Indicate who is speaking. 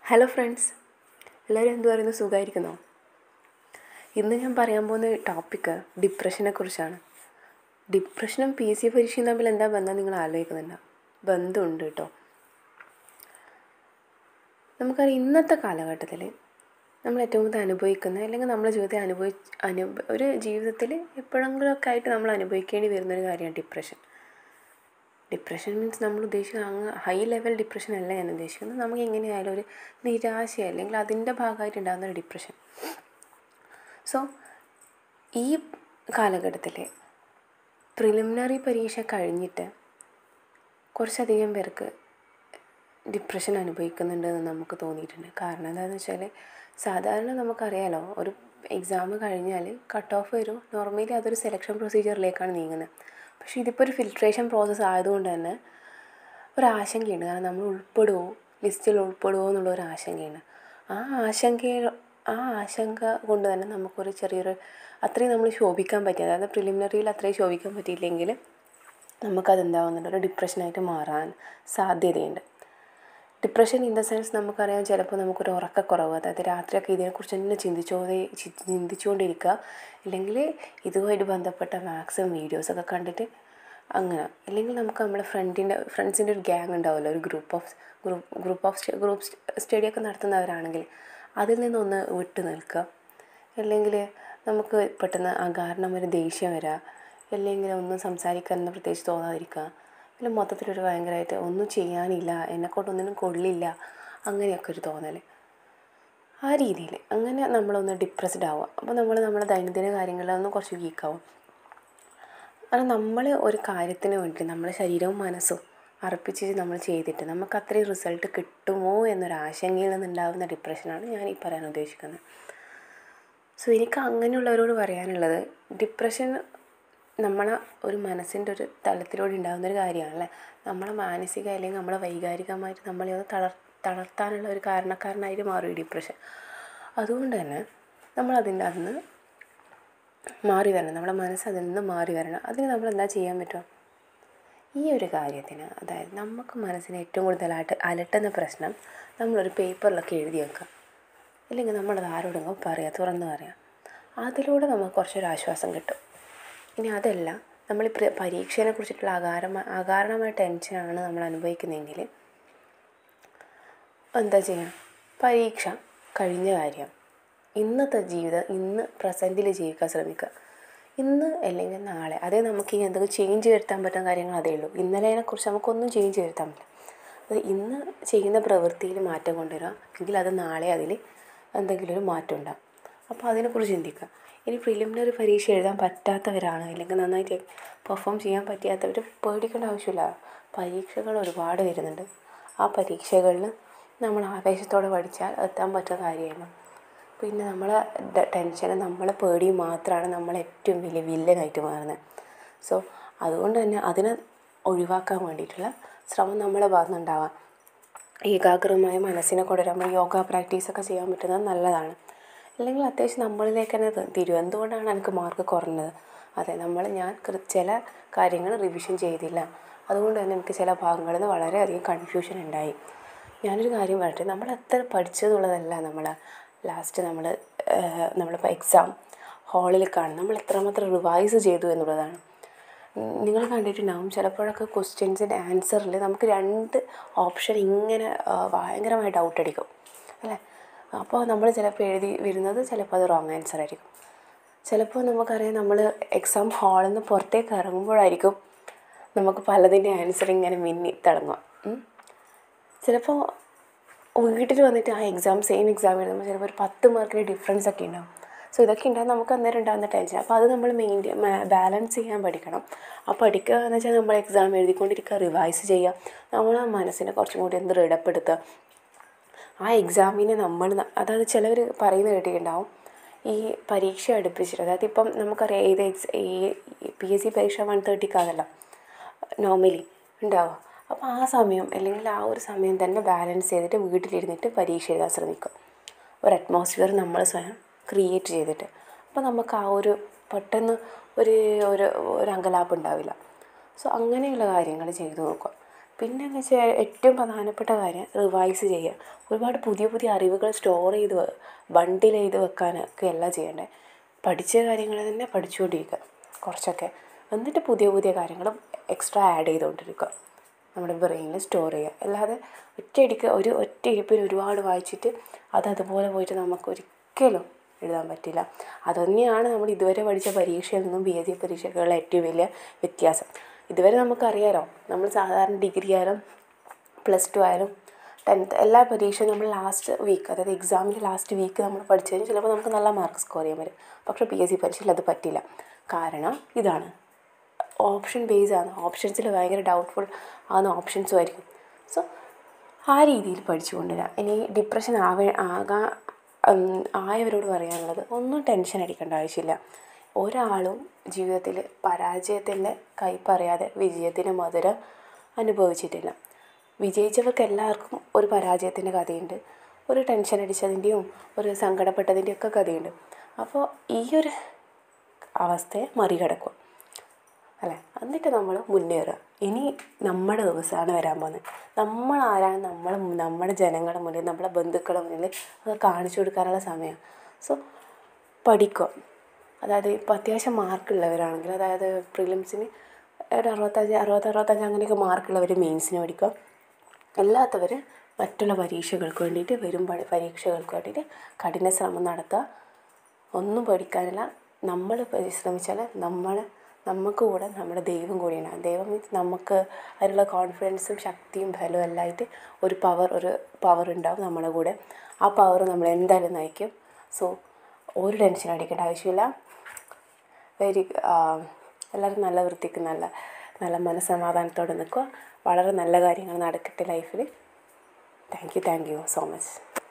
Speaker 1: Hello friends, എല്ലാവരും എന്ത് പറയുന്നു? സുഖമായിരിക്കുന്നോ? ഇന്ന് ഞാൻ പറയാൻ പോകുന്ന ടോപ്പിക്ക് ഡിപ്രഷനെ കുറിച്ചാണ്. ഡിപ്രഷനും PSC പരീക്ഷയും തമ്മിൽ എന്താ ബന്ധം നിങ്ങൾ ആലോചിക്കുന്നുണ്ടോ? ബന്ധമുണ്ട് കേട്ടോ. നമുക്കറിയാം, ഇന്നത്തെ കാലഘട്ടത്തിൽ നമ്മൾ ഏറ്റവും കൂടുതൽ അനുഭവിക്കുന്ന, അല്ലെങ്കിൽ നമ്മുടെ ജീവിതത്തിൽ ഒരു ജീവിതത്തിൽ എപ്പോഴെങ്കിലുമൊക്കെ ആയിട്ട് നമ്മൾ അനുഭവിക്കേണ്ടി വരുന്നൊരു കാര്യമാണ് ഡിപ്രഷൻ. ഡിപ്രഷൻ മീൻസ് നമ്മൾ ഉദ്ദേശിക്കുന്നത് അങ്ങ് ഹൈ ലെവൽ ഡിപ്രഷൻ അല്ല ഞാൻ ഉദ്ദേശിക്കുന്നത്. നമുക്ക് എങ്ങനെയായാലും ഒരു നിരാശ അല്ലെങ്കിൽ അതിൻ്റെ ഭാഗമായിട്ടുണ്ടാകുന്ന ഒരു ഡിപ്രഷൻ. സോ ഈ കാലഘട്ടത്തിൽ പ്രിലിമിനറി പരീക്ഷ കഴിഞ്ഞിട്ട് കുറച്ചധികം പേർക്ക് ഡിപ്രഷൻ അനുഭവിക്കുന്നുണ്ടെന്ന് നമുക്ക് തോന്നിയിട്ടുണ്ട്. കാരണം എന്താണെന്ന് വെച്ചാൽ, സാധാരണ നമുക്കറിയാലോ, ഒരു എക്സാം കഴിഞ്ഞാൽ കട്ട് ഓഫ് വരും. നോർമലി അതൊരു സെലക്ഷൻ പ്രൊസീജിയറിലേക്കാണ് നീങ്ങുന്നത്. പക്ഷേ ഇതിപ്പോൾ ഒരു ഫിൽട്രേഷൻ പ്രോസസ്സ് ആയതുകൊണ്ട് തന്നെ ഒരാശങ്കയുണ്ട്. കാരണം നമ്മൾ ലിസ്റ്റിൽ ഉൾപ്പെടുമോ എന്നുള്ളൊരു ആശങ്കയുണ്ട്. ആ ആശങ്ക കൊണ്ട് തന്നെ നമുക്കൊരു ചെറിയൊരു അത്രയും നമ്മൾ ശോഭിക്കാൻ പറ്റി, അതായത് പ്രിലിമിനറിയിൽ അത്രയും ശോഭിക്കാൻ പറ്റിയില്ലെങ്കിൽ നമുക്കതെന്താവുന്നുണ്ട്, ഒരു ഡിപ്രഷനായിട്ട് മാറാൻ സാധ്യതയുണ്ട്. ഡിപ്രഷൻ ഇൻ ദ സെൻസ് നമുക്കറിയാം, ചിലപ്പോൾ നമുക്കൊരു ഉറക്കക്കുറവ്, അതായത് രാത്രിയൊക്കെ ഇതിനെക്കുറിച്ച് തന്നെ ചിന്തിച്ചുകൊണ്ടിരിക്കുക, അല്ലെങ്കിൽ ഇതുമായിട്ട് ബന്ധപ്പെട്ട മാക്സിമം വീഡിയോസൊക്കെ കണ്ടിട്ട് അങ്ങനെ, അല്ലെങ്കിൽ നമുക്ക് നമ്മുടെ ഫ്രണ്ട്സിൻ്റെ ഒരു ഗ്യാങ് ഉണ്ടാവുമല്ലോ, ഒരു ഗ്രൂപ്പ് സ്റ്റഡിയൊക്കെ നടത്തുന്നവരാണെങ്കിൽ അതിൽ നിന്നൊന്ന് വിട്ടു നിൽക്കുക. അല്ലെങ്കിൽ നമുക്ക് പെട്ടെന്ന് ഒരു ദേഷ്യം വരിക, അല്ലെങ്കിൽ ഒന്നും സംസാരിക്കാനൊന്നും പ്രത്യേകിച്ച് തോന്നാതിരിക്കുക, അല്ലെങ്കിൽ മൊത്തത്തിലൊരു ഭയങ്കരമായിട്ട് ഒന്നും ചെയ്യാനില്ല, എന്നെക്കൊണ്ടൊന്നിനും കൊള്ളില്ല, അങ്ങനെയൊക്കെ ഒരു തോന്നൽ. ആ രീതിയിൽ അങ്ങനെ നമ്മളൊന്ന് ഡിപ്രസ്ഡ് ആവുക. അപ്പോൾ നമ്മുടെ ദൈനംദിന കാര്യങ്ങളിലൊന്ന് കുറച്ച് വീക്കാവും. കാരണം നമ്മൾ ഒരു കാര്യത്തിന് വേണ്ടി നമ്മുടെ ശരീരവും മനസ്സും അർപ്പിച്ച് നമ്മൾ ചെയ്തിട്ട് നമുക്ക് അത്രയും റിസൾട്ട് കിട്ടുമോ എന്നൊരാശങ്കയിൽ നിന്നുണ്ടാകുന്ന ഡിപ്രഷനാണ് ഞാൻ ഈ പറയാൻ ഉദ്ദേശിക്കുന്നത്. സോ എനിക്ക് അങ്ങനെയുള്ളവരോട് പറയാനുള്ളത്, ഡിപ്രഷൻ നമ്മളെ ഒരു മനസ്സിൻ്റെ ഒരു തലത്തിലൂടെ ഉണ്ടാകുന്നൊരു കാര്യമാണല്ലേ. നമ്മളെ മാനസിക അല്ലെങ്കിൽ നമ്മളെ വൈകാരികമായിട്ട് നമ്മളെ ഒന്ന് തളർത്താനുള്ള ഒരു കാരണക്കാരനായിട്ട് മാറും ഈ ഡിപ്രഷൻ. അതുകൊണ്ട് തന്നെ നമ്മളതിൻ്റെ അന്ന് മാറി വരണം, നമ്മുടെ മനസ്സ് അതിൽ നിന്ന് മാറി വരണം. അതിന് നമ്മൾ എന്താ ചെയ്യാൻ പറ്റുക? ഈ ഒരു കാര്യത്തിന്, അതായത് നമുക്ക് മനസ്സിന് ഏറ്റവും കൂടുതലായിട്ട് അലട്ടുന്ന പ്രശ്നം നമ്മളൊരു പേപ്പറിലൊക്കെ എഴുതി വെക്കുക, അല്ലെങ്കിൽ നമ്മളത് ആരോടെങ്കിലും തുറന്ന് പറയാം. അതിലൂടെ നമുക്ക് കുറച്ചൊരു ആശ്വാസം കിട്ടും. ഇനി അതല്ല, നമ്മൾ പരീക്ഷയെ കുറിച്ചിട്ടുള്ള അകാരണമായ ടെൻഷനാണ് നമ്മൾ അനുഭവിക്കുന്നതെങ്കിൽ എന്താ ചെയ്യുക? പരീക്ഷ കഴിഞ്ഞ കാര്യം, ഇന്നത്തെ ജീവിതം ഇന്ന് പ്രസൻറ്റിൽ ജീവിക്കാൻ ശ്രമിക്കുക. ഇന്ന് അല്ലെങ്കിൽ നാളെ, അതേ നമുക്ക് ഇനി എന്തെങ്കിലും ചേഞ്ച് വരുത്താൻ പറ്റുന്ന കാര്യങ്ങൾ അതേ ഉള്ളൂ. ഇന്നലേനെക്കുറിച്ച് നമുക്കൊന്നും ചേഞ്ച് വരുത്താൻ പറ്റില്ല. അത് ഇന്ന് ചെയ്യുന്ന പ്രവൃത്തിയിൽ മാറ്റം കൊണ്ടുവരിക, എങ്കിൽ അത് നാളെ അതിൽ എന്തെങ്കിലും ഒരു മാറ്റം ഉണ്ടാകും. അപ്പോൾ അതിനെക്കുറിച്ച് ചിന്തിക്കുക. ഇനി പ്രിലിമിനറി പരീക്ഷ എഴുതാൻ പറ്റാത്തവരാണ്, അല്ലെങ്കിൽ നന്നായിട്ട് പെർഫോം ചെയ്യാൻ പറ്റാത്തവർ പേടിക്കേണ്ട ആവശ്യമില്ല. പരീക്ഷകൾ ഒരുപാട് വരുന്നുണ്ട്. ആ പരീക്ഷകളിൽ നമ്മൾ ആവേശത്തോടെ പഠിച്ചാൽ എത്താൻ പറ്റുന്ന കാര്യമാണ്. പിന്നെ നമ്മളെ ടെൻഷനും നമ്മളെ പേടിയും മാത്രമാണ് നമ്മളെ ഏറ്റവും വലിയ വില്ലനായിട്ട് മാറുന്നത്. സോ അതുകൊണ്ട് തന്നെ അതിനെ ഒഴിവാക്കാൻ വേണ്ടിയിട്ടുള്ള ശ്രമം നമ്മളെ ഭാഗത്തുനിന്നുണ്ടാവാം. ഏകാഗ്രമായ മനസ്സിനെ കൊണ്ട് നമ്മൾ യോഗ പ്രാക്ടീസൊക്കെ ചെയ്യാൻ പറ്റുന്നത് നല്ലതാണ്. അല്ലെങ്കിൽ അത്യാവശ്യം നമ്മളിലേക്ക് തന്നെ തിരിയും. എന്തുകൊണ്ടാണ് എനിക്ക് മാർക്ക് കുറഞ്ഞത്? അതെ, ഞാൻ ചില കാര്യങ്ങൾ റിവിഷൻ ചെയ്തില്ല, അതുകൊണ്ട് തന്നെ എനിക്ക് ചില ഭാഗങ്ങളിൽ നിന്ന് വളരെയധികം കൺഫ്യൂഷൻ ഉണ്ടായി. ഞാനൊരു കാര്യം പറയട്ടെ, നമ്മൾ എത്ര പഠിച്ചതെന്നുള്ളതല്ല ലാസ്റ്റ് നമ്മളിപ്പോൾ എക്സാം ഹാളിൽ കാണും നമ്മൾ എത്രമാത്രം റിവൈസ് ചെയ്തു എന്നുള്ളതാണ്. നിങ്ങൾ കണ്ടിട്ടുണ്ടാകും, ചിലപ്പോഴൊക്കെ ക്വസ്റ്റ്യൻസിൻ്റെ ആൻസറിൽ നമുക്ക് 2 ഓപ്ഷൻ ഇങ്ങനെ ഭയങ്കരമായി ഡൗട്ട് അടിക്കും അല്ലേ. അപ്പോൾ നമ്മൾ ചിലപ്പോൾ എഴുതി വരുന്നത് ചിലപ്പോൾ അത് റോങ് ആൻസർ ആയിരിക്കും. ചിലപ്പോൾ നമുക്കറിയാം, നമ്മൾ എക്സാം ഹാളിൽ നിന്ന് പുറത്തേക്ക് ഇറങ്ങുമ്പോഴായിരിക്കും നമുക്ക് പലതിൻ്റെ ആൻസർ ഇങ്ങനെ മിന്നി തിളങ്ങുക. ചിലപ്പോൾ വീട്ടിൽ വന്നിട്ട് സെയിം എക്സാം എഴുതുമ്പോൾ ചിലപ്പോൾ ഒരു 10 മാർക്കിന് ഡിഫറൻസ് ഒക്കെ ഉണ്ടാകും. സോ ഇതൊക്കെ ഉണ്ടാകും നമുക്ക് അന്നേരം ഉണ്ടാകുന്ന ടെൻഷൻ. അപ്പോൾ അത് നമ്മൾ ബാലൻസ് ചെയ്യാൻ പഠിക്കണം. ആ പഠിക്കുക എന്ന് വെച്ചാൽ നമ്മൾ എക്സാം എഴുതിക്കൊണ്ടിരിക്കുക, റിവൈസ് ചെയ്യുക, നമ്മളെ മനസ്സിനെ കുറച്ചും കൂടി ദൃഢപ്പെടുത്തുക. ആ എക്സാമിനെ അതായത് ചിലവർ പറയുന്നത് കേട്ടിട്ടുണ്ടാവും, ഈ പരീക്ഷ അടുപ്പിച്ചിട്ട്, അതായത് ഇപ്പം നമുക്കറിയാം ഈ PSC പരീക്ഷ 130 നോർമലി ഉണ്ടാവുക. അപ്പോൾ ആ സമയം അല്ലെങ്കിൽ ആ ഒരു സമയം തന്നെ ബാലൻസ് ചെയ്തിട്ട് വീട്ടിലിരുന്നിട്ട് പരീക്ഷ എഴുതാൻ ശ്രമിക്കുക. ഒരു അറ്റ്മോസ്ഫിയർ നമ്മൾ സ്വയം ക്രിയേറ്റ് ചെയ്തിട്ട്. അപ്പോൾ നമുക്ക് ആ ഒരു പെട്ടെന്ന് ഒരു അങ്കലാപ്പ് ഉണ്ടാവില്ല. സോ അങ്ങനെയുള്ള കാര്യങ്ങൾ ചെയ്തു നോക്കുക. പിന്നെയെന്ന് വെച്ചാൽ ഏറ്റവും പ്രധാനപ്പെട്ട കാര്യം റിവൈസ് ചെയ്യുക. ഒരുപാട് പുതിയ പുതിയ അറിവുകൾ സ്റ്റോർ ചെയ്ത് ബണ്ടിൽ ചെയ്ത് വെക്കാനൊക്കെ അല്ല ചെയ്യേണ്ടത്. പഠിച്ച കാര്യങ്ങൾ തന്നെ പഠിച്ചുകൊണ്ടിരിക്കുക കുറച്ചൊക്കെ, എന്നിട്ട് പുതിയ പുതിയ കാര്യങ്ങളും എക്സ്ട്രാ ആഡ് ചെയ്തുകൊണ്ടിരിക്കുക, നമ്മുടെ ബ്രെയിനിൽ സ്റ്റോർ ചെയ്യുക. അല്ലാതെ ഒറ്റയടിക്ക് ഒറ്റ ഇരിപ്പിൽ ഒരുപാട് വായിച്ചിട്ട് അതുപോലെ പോയിട്ട് നമുക്കൊരിക്കലും എഴുതാൻ പറ്റില്ല. അതുതന്നെയാണ് നമ്മൾ ഇതുവരെ പഠിച്ച പരീക്ഷയിൽ നിന്നും PSC പരീക്ഷയ്ക്കുള്ള ഏറ്റവും വലിയ വ്യത്യാസം. ഇതുവരെ നമുക്കറിയാലോ, നമ്മൾ സാധാരണ ഡിഗ്രി ആയാലും +2 ആയാലും 10th എല്ലാ പരീക്ഷയും നമ്മൾ ലാസ്റ്റ് വീക്ക്, അതായത് എക്സാമിൻ്റെ ലാസ്റ്റ് വീക്ക് നമ്മൾ പഠിച്ചതിന് ചിലപ്പോൾ നമുക്ക് നല്ല മാർക്ക് സ്കോർ ചെയ്യാൻ പറ്റും. പക്ഷേ PSC പരീക്ഷയിൽ അത് പറ്റില്ല. കാരണം ഇതാണ്, ഓപ്ഷൻ ബേസ് ആണ്. ഓപ്ഷൻസിൽ ഭയങ്കര ഡൗട്ട്ഫുൾ ആകുന്ന ഓപ്ഷൻസും ആയിരിക്കും. സോ ആ രീതിയിൽ പഠിച്ചു കൊണ്ടുവരാം. ഇനി ഡിപ്രഷൻ ആയവരോട് പറയാനുള്ളത്, ഒന്നും ടെൻഷൻ അടിക്കേണ്ട ആവശ്യമില്ല. ഒരാളും ജീവിതത്തിൽ പരാജയത്തിൻ്റെ കയ്പറിയാതെ വിജയത്തിൻ്റെ മധുരം അനുഭവിച്ചിട്ടില്ല. വിജയിച്ചവർക്ക് എല്ലാവർക്കും ഒരു പരാജയത്തിൻ്റെ കഥയുണ്ട്, ഒരു ടെൻഷൻ അടിച്ചതിൻ്റെയും ഒരു സങ്കടപ്പെട്ടതിൻ്റെയും ഒക്കെ കഥയുണ്ട്. അപ്പോൾ ഈ ഒരു അവസ്ഥയെ മറികടക്കുക അല്ലേ, എന്നിട്ട് നമ്മൾ മുന്നേറുക. ഇനി നമ്മുടെ ദിവസമാണ് വരാൻ പോകുന്നത്. നമ്മളാരാണ് നമ്മുടെ ജനങ്ങളുടെ മുന്നിൽ, നമ്മുടെ ബന്ധുക്കളുടെ മുന്നിൽ അത് കാണിച്ചു കൊടുക്കാനുള്ള സമയം. സോ പഠിക്കുക. അതായത് ഇപ്പോൾ അത്യാവശ്യം മാർക്കുള്ളവരാണെങ്കിൽ, അതായത് പ്രിലിംസിന് ഒരു 65 അങ്ങനെയൊക്കെ മാർക്കുള്ളവർ മെയിൻസിന് പഠിക്കുക. അല്ലാത്തവർ മറ്റുള്ള പരീക്ഷകൾക്ക് വേണ്ടിയിട്ട്, വരും പരീക്ഷകൾക്ക് വേണ്ടിയിട്ട് കഠിന ശ്രമം നടത്തുക. ഒന്നും പഠിക്കാനില്ല, നമ്മൾ പരിശ്രമിച്ചാൽ നമുക്ക് കൂടെ നമ്മുടെ ദൈവം കൂടിയാണ്. ദൈവം മീൻസ് നമുക്ക് അതിനുള്ള കോൺഫിഡൻസും ശക്തിയും ബലവും എല്ലാം ആയിട്ട് ഒരു പവർ ഉണ്ടാവും നമ്മുടെ കൂടെ. ആ പവർ നമ്മൾ എന്തായാലും നയിക്കും. സോ ഒരു ടെൻഷൻ അടിക്കേണ്ട ആവശ്യമില്ല. എല്ലാവരും നല്ല വൃത്തിക്ക് നല്ല മനസ്സമാധാനത്തോടെ നിൽക്കുക. വളരെ നല്ല കാര്യങ്ങൾ നടക്കട്ടെ ലൈഫിൽ. Thank you so much.